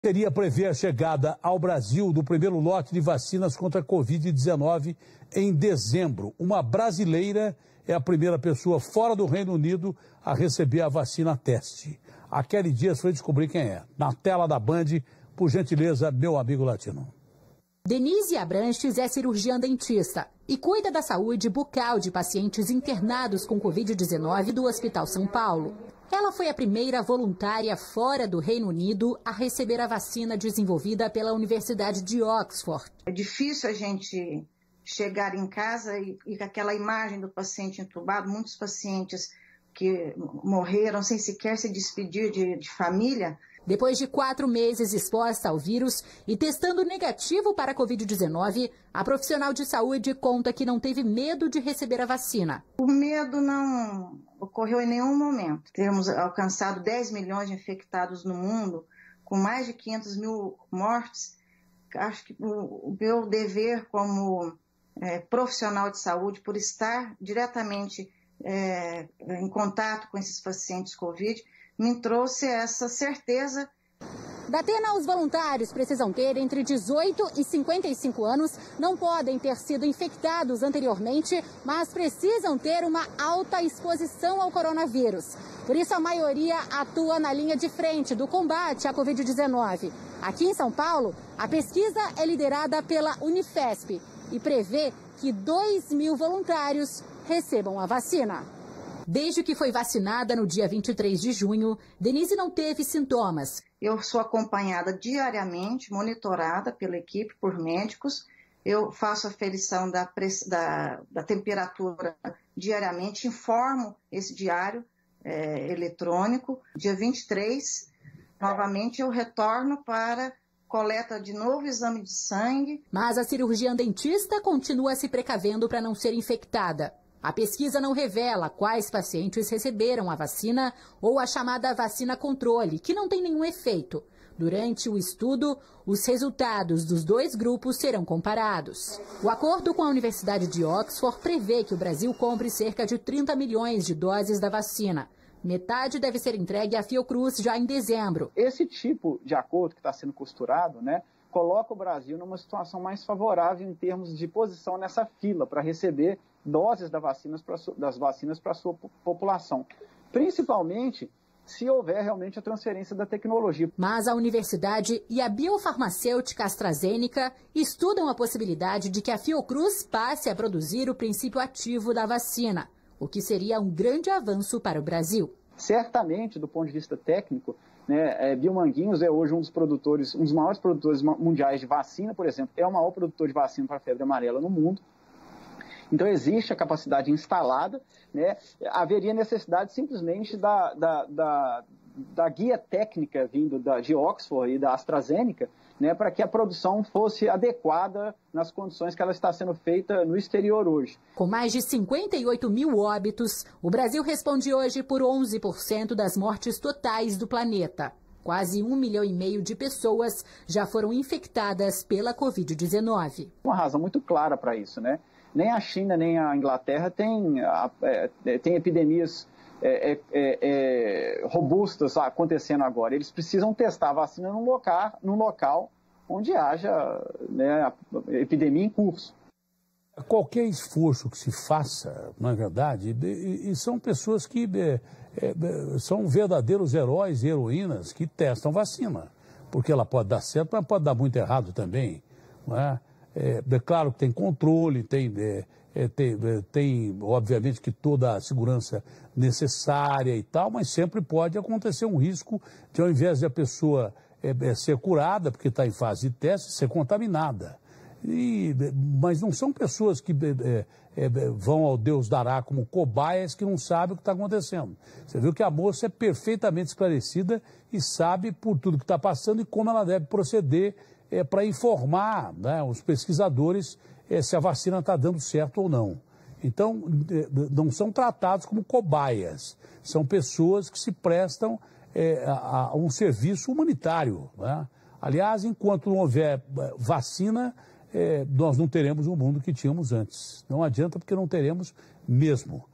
Seria prever a chegada ao Brasil do primeiro lote de vacinas contra a Covid-19 em dezembro. Uma brasileira é a primeira pessoa fora do Reino Unido a receber a vacina teste. A Kelly Dias foi descobrir quem é. Na tela da Band, por gentileza, meu amigo latino. Denise Abranches é cirurgiã dentista e cuida da saúde bucal de pacientes internados com Covid-19 do Hospital São Paulo. Ela foi a primeira voluntária fora do Reino Unido a receber a vacina desenvolvida pela Universidade de Oxford. É difícil a gente chegar em casa e com aquela imagem do paciente entubado, muitos pacientes que morreram sem sequer se despedir de família. Depois de 4 meses exposta ao vírus e testando negativo para a Covid-19, a profissional de saúde conta que não teve medo de receber a vacina. O medo não ocorreu em nenhum momento. Temos alcançado 10 milhões de infectados no mundo, com mais de 500 mil mortes. Acho que o meu dever como profissional de saúde, por estar diretamente em contato com esses pacientes Covid, me trouxe essa certeza. Da Atena, os voluntários precisam ter entre 18 e 55 anos, não podem ter sido infectados anteriormente, mas precisam ter uma alta exposição ao coronavírus. Por isso, a maioria atua na linha de frente do combate à Covid-19. Aqui em São Paulo, a pesquisa é liderada pela Unifesp e prevê que 2.000 voluntários recebam a vacina. Desde que foi vacinada no dia 23 de junho, Denise não teve sintomas. Eu sou acompanhada diariamente, monitorada pela equipe, por médicos. Eu faço a aferição da temperatura diariamente, informo esse diário eletrônico. Dia 23, novamente eu retorno para coleta de novo exame de sangue. Mas a cirurgiã dentista continua se precavendo para não ser infectada. A pesquisa não revela quais pacientes receberam a vacina ou a chamada vacina controle, que não tem nenhum efeito. Durante o estudo, os resultados dos 2 grupos serão comparados. O acordo com a Universidade de Oxford prevê que o Brasil compre cerca de 30 milhões de doses da vacina. Metade deve ser entregue à Fiocruz já em dezembro. Esse tipo de acordo que está sendo costurado, coloca o Brasil numa situação mais favorável em termos de posição nessa fila para receber doses das vacinas para a sua população, principalmente se houver realmente a transferência da tecnologia. Mas a universidade e a biofarmacêutica AstraZeneca estudam a possibilidade de que a Fiocruz passe a produzir o princípio ativo da vacina, o que seria um grande avanço para o Brasil. Certamente, do ponto de vista técnico, Biomanguinhos é hoje um dos maiores produtores mundiais de vacina, por exemplo, é o maior produtor de vacina para a febre amarela no mundo. Então existe a capacidade instalada, haveria necessidade simplesmente da guia técnica vindo de Oxford e da AstraZeneca, para que a produção fosse adequada nas condições que ela está sendo feita no exterior hoje. Com mais de 58 mil óbitos, o Brasil responde hoje por 11% das mortes totais do planeta. Quase 1,5 milhão de pessoas já foram infectadas pela Covid-19. Uma razão muito clara para isso, Nem a China, nem a Inglaterra têm epidemias robustas acontecendo agora. Eles precisam testar a vacina num local onde haja a epidemia em curso. Qualquer esforço que se faça, na verdade, e são pessoas que são verdadeiros heróis e heroínas que testam vacina, porque ela pode dar certo, mas pode dar muito errado também, não é? É claro que tem controle, tem obviamente que toda a segurança necessária e tal, mas sempre pode acontecer um risco de, ao invés de a pessoa ser curada, porque está em fase de teste, ser contaminada. Mas não são pessoas que vão ao Deus dará como cobaias que não sabem o que está acontecendo. Você viu que a moça é perfeitamente esclarecida e sabe por tudo que está passando e como ela deve proceder para informar os pesquisadores se a vacina está dando certo ou não. Então, não são tratados como cobaias, são pessoas que se prestam a um serviço humanitário. Aliás, enquanto não houver vacina, nós não teremos o mundo que tínhamos antes. Não adianta, porque não teremos mesmo.